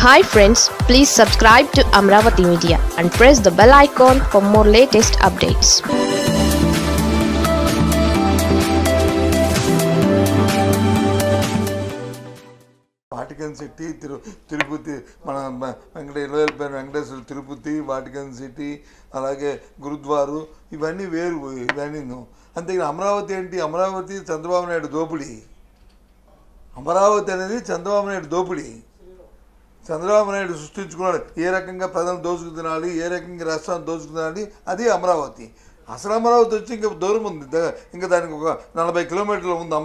Hi friends, please subscribe to Amravati Media and press the bell icon for more latest updates. Vatican city Tirupati మన Venkateswara Tirupati Vatican city అలాగే గురుద్వారు ఇవన్నీ వేరు ఇవన్నీ అంతే అమరావతి ఏంటి అమరావతి చంద్రబాబు నాయుడు దోపిడీ అమరావతి అనేది చంద్రబాబు నాయుడు దోపిడీ చంద్రబాబు నాయుడు సృష్టించుకున్నాడు ఏ రకంగా ప్రజలు దోచుకు తినాలి ఏ రకంగా రాష్ట్రాన్ని దోచుకు తినాలి అది అమరావతి అసలు అమరావతి వచ్చి ఇంకా దూరం ఉంది ఇంకా దానికి ఒక 40 కిలోమీటర్లు ఉంది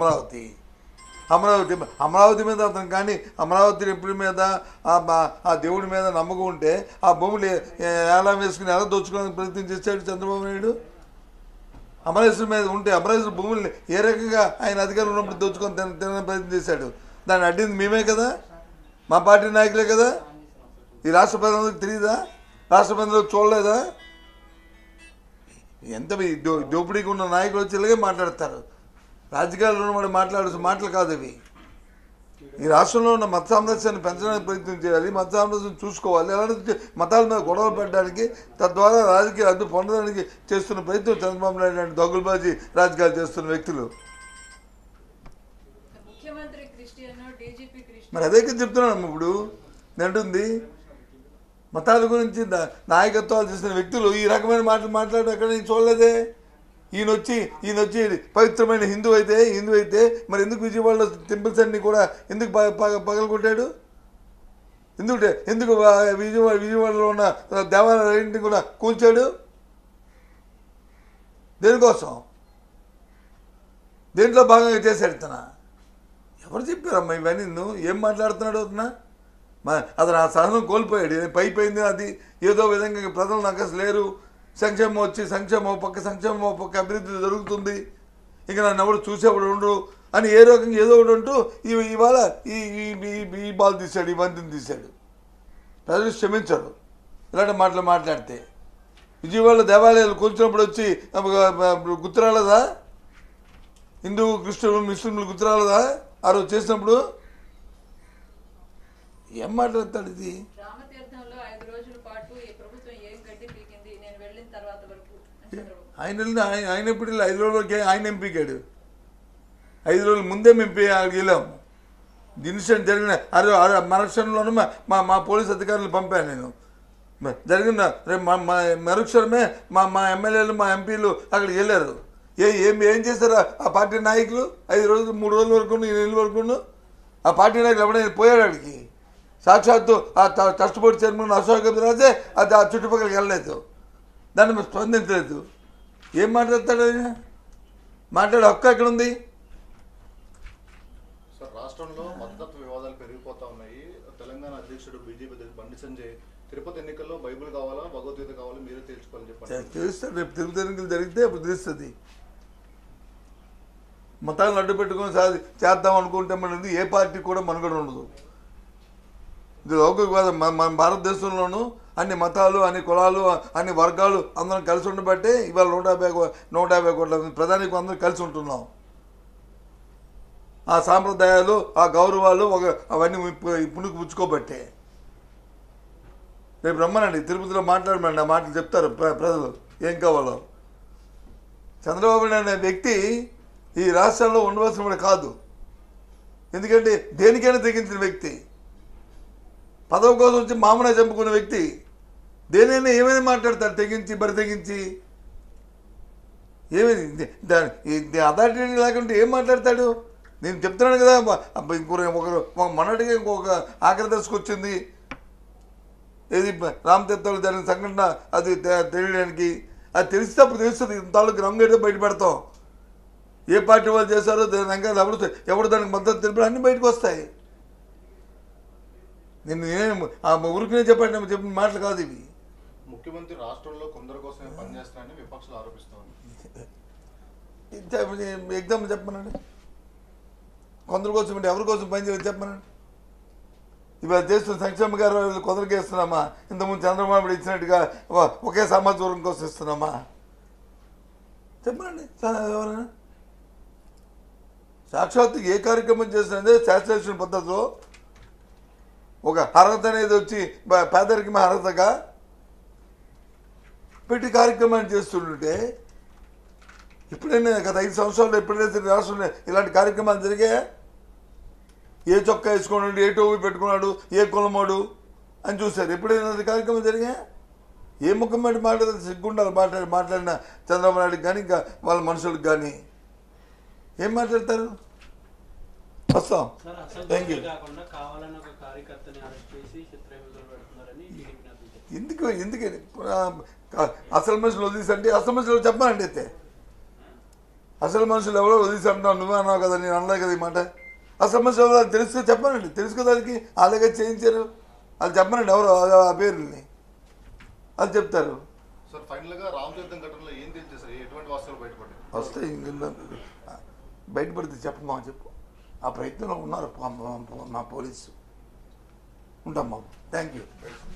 అమరావతి మీద అతను కానీ అమరావతి నిపుణుల మీద ఆ దేవుడి మీద నమ్మకం ఉంటే ఆ భూములు ఎలా వేసుకుని ఎలా దోచుకోవడానికి ప్రయత్నం చేశాడు చంద్రబాబు నాయుడు అమరేశ్వర మీద ఉంటే అమరేశ్వర భూముల్ని ఏ రకంగా ఆయన అధికారులు ఉన్నప్పుడు దోచుకొని తినడానికి ప్రయత్నం చేశాడు దాన్ని అడ్డింది మేమే కదా మా పార్టీ నాయకులే కదా ఈ రాష్ట్ర ప్రజలకు తెలియదా రాష్ట్ర ప్రజలకు చూడలేదా ఎంత దోపిడీకి ఉన్న నాయకులు వచ్చి ఇలాగే మాట్లాడతారు రాజకీయాల్లో కూడా మాట్లాడాల్సిన మాటలు కాదు అవి ఈ రాష్ట్రంలో ఉన్న మత సామరస్యాన్ని పెంచడానికి ప్రయత్నం చేయాలి మత సామరస్యం చూసుకోవాలి అలాంటి మతాల మీద గొడవలు పెట్టడానికి తద్వారా రాజకీయ అడ్డు పొందడానికి చేస్తున్న ప్రయత్నం చంద్రబాబు నాయుడు లాంటి దొంగలబాజీ రాజకీయాలు చేస్తున్న వ్యక్తులు మరి అదే చెప్తున్నాను ఇప్పుడు అంటుంది మతాల గురించి నాయకత్వాలు చేసిన వ్యక్తులు ఈ రకమైన మాటలు మాట్లాడడం ఎక్కడ నేను చూడలేదే ఈయన వచ్చి పవిత్రమైన హిందూ అయితే మరి ఎందుకు విజయవాడలో టెంపుల్స్ అన్ని కూడా ఎందుకు పగలగొట్టాడు ఎందుకు విజయవాడలో ఉన్న దేవాలయాన్ని కూడా కూల్చాడు దేనికోసం దేంట్లో భాగంగా చేశాడు తన ఎవరు చెప్పారమ్మా ఇవన్నీ నువ్వు ఏం మాట్లాడుతున్నాడు అవుతున్నా అతను ఆ సహనం కోల్పోయాడు పైపోయింది అది ఏదో విధంగా ప్రజలు నాకు అసలు లేరు సంక్షేమం వచ్చి సంక్షేమం పక్క అభివృద్ధి జరుగుతుంది ఇంకా నన్ను ఎవరు చూసేవాడు ఉండరు అని ఏ రకంగా ఏదో ఒకటి అంటూ ఇవాళ ఈ బాల్ తీశాడు ఈ బంతిని తీశాడు ప్రజలు క్షమించాడు ఇలాంటి మాటలు మాట్లాడితే విజయవాడలో దేవాలయాలు కూర్చున్నప్పుడు వచ్చి గుర్తురాలేదా హిందూ క్రిస్టియన్ ముస్లింలు గుర్తురాలేదా ఆ రోజు చేసినప్పుడు ఏం మాట్లాడతాడు ఇది ఆయన ఎప్పుడు 5 రోజులకి ఆయన ఎంపీకాడు 5 రోజుల ముందే మేము వెళ్ళాము ఇన్సిడెంట్ జరిగిన మరుక్షణంలోనూ మా పోలీస్ అధికారులను పంపాను నేను జరిగిన మరుక్షణమే మా ఎమ్మెల్యేలు మా ఎంపీలు అక్కడికి వెళ్ళారు ఏం చేశారు ఆ పార్టీ నాయకులు 5 రోజులు 3 రోజుల వరకు 2 నెలల వరకు ఆ పార్టీ నాయకులు ఎవడైనా పోయాడు అక్కడికి సాక్షాత్తు ఆ ట్రస్ట్ బోర్డు చైర్మన్ అశోక్ గజరాజే అది ఆ చుట్టుపక్కలకి వెళ్ళలేదు దాన్ని మేము స్పందించలేదు ఏం మాట్లాడతాడు ఆయన మాట్లాడే హక్కు ఎక్కడ ఉంది సార్ రాష్ట్రంలో మతతత్వ వివాదాలు పెరిగిపోతా ఉన్నాయి తెలంగాణ అధ్యక్షుడు బీజేపీ బండి సంజయ్ తిరుపతి ఎన్నికల్లో బైబిల్ కావాలా భగవద్గీత కావాలా మీరే తెలుసుకోవాలని చెప్పండి తెలుస్తుంది రేపు తిరుపతి ఎన్నికలు జరిగితే అప్పుడు తెలుస్తుంది మతాలను అడ్డు పెట్టుకొని చేద్దాం అనుకుంటే మనది ఏ పార్టీ కూడా మనుగడ ఉండదు ఇది లౌకికవాదం మన భారతదేశంలోనూ అన్ని మతాలు అన్ని కులాలు అన్ని వర్గాలు అందరం కలిసి ఉండబట్టే ఇవాళ 150 కోట్ల ప్రధానికి అందరం కలిసి ఉంటున్నాం ఆ సాంప్రదాయాలు ఆ గౌరవాలు అవన్నీ పుణుకు పుచ్చుకోబట్టే రేపు రమ్మనండి తిరుపతిలో మాట్లాడమండి ఆ మాటలు చెప్తారు ప్రజలు ఏం కావాలో చంద్రబాబు నాయుడు అనే వ్యక్తి ఈ రాష్ట్రంలో ఉండవలసిన కాదు ఎందుకంటే దేనికైనా తెగించిన వ్యక్తి పదవి కోసం వచ్చి మామూలుగా చంపుకున్న వ్యక్తి దేనైనా ఏమైనా మాట్లాడతారు తెగించి ఏమైంది అథారిటీ లేకుంటే ఏం మాట్లాడతాడు నేను చెప్తున్నాను కదా ఒకరు మొన్నటిగా ఇంకొక ఆఖరి దశకు వచ్చింది ఏది రామతీర్థంలో జరిగిన సంఘటన అది తెలియడానికి అది తెలిస్తే అప్పుడు తెలుస్తుంది తాలూకు రంగు ఏదో బయట పెడతాం ఏ పార్టీ వాళ్ళు చేశారో దాని ఎవరు దానికి మద్దతు తెలిపారు అన్నీ బయటకు వస్తాయి నేను ఆ ఊరికినే చెప్పిన మాటలు కాదు ఇవి ముఖ్యమంత్రి రాష్ట్రంలో కొందరు కోసమే పనిచేస్తారని విపక్షాలు ఆరోపిస్తున్నారు ఎగ్జాంపుల్ చెప్పమనండి కొందరు కోసం అంటే ఎవరి కోసం పనిచేయాలి చెప్పమనండి ఇవాళ చేస్తున్న సంక్షేమ గారు కొందరికి ఇస్తున్నామా ఇంతకుముందు చంద్రబాబు ఇచ్చినట్టుగా ఒకే సమాచారం కోసం ఇస్తున్నామా చెప్పనండి ఎవరైనా సాక్షాత్తు ఏ కార్యక్రమం చేసినదే శాస్త్రీయ పద్ధతిలో ఒక అర్హత అనేది వచ్చి పేదరికమే అర్హతగా పెట్టి కార్యక్రమాన్ని చేస్తుంటే ఎప్పుడైనా గత 5 సంవత్సరాలు ఎప్పుడైతే రాష్ట్రంలో ఇలాంటి కార్యక్రమాలు జరిగాయా? ఏ చొక్కా వేసుకున్నాడు, ఏ టోపీ పెట్టుకున్నాడు, ఏ కులమోడు అని చూశారు. ఎప్పుడైనా కార్యక్రమం జరిగాయా? ఏ ముఖం బట్టి మాట్లాడితే సిగ్గుండాలి మాట్లాడిన చంద్రబాబు నాయుడుకి కానీ ఇంకా వాళ్ళ మనుషులకు కానీ ఏం మాట్లాడతారు? వస్తాం. Thank you. ఎందుకని అసలు మనుషులు వదిలేసంటే అసలు మనుషులు చెప్పాలండి. అయితే అసలు మనుషులు ఎవరో వదిలేసి అంటున్నావు, నువ్వే అన్నావు కదా, నేను అనలే కదా ఈ మాట. అసలు మనుషులు ఎవరో తెలిస్తే చెప్పానండి. తెలుసుకోదానికి అలాగే చేయించారు, వాళ్ళు చెప్పానండి ఎవరో ఆ పేరుని అది చెప్తారు. సార్ ఫైనల్గా రామతీర్థం ఘటనలో ఏం తెలియదు సార్, ఎటువంటి వాస్తవాలు బయటపడ్డాయి? వస్తాయి, బయటపడితే చెప్పమా చెప్పు. ఆ ప్రయత్నంలో ఉన్నారు మా పోలీసు. ఉంటాం బాబు. Thank you.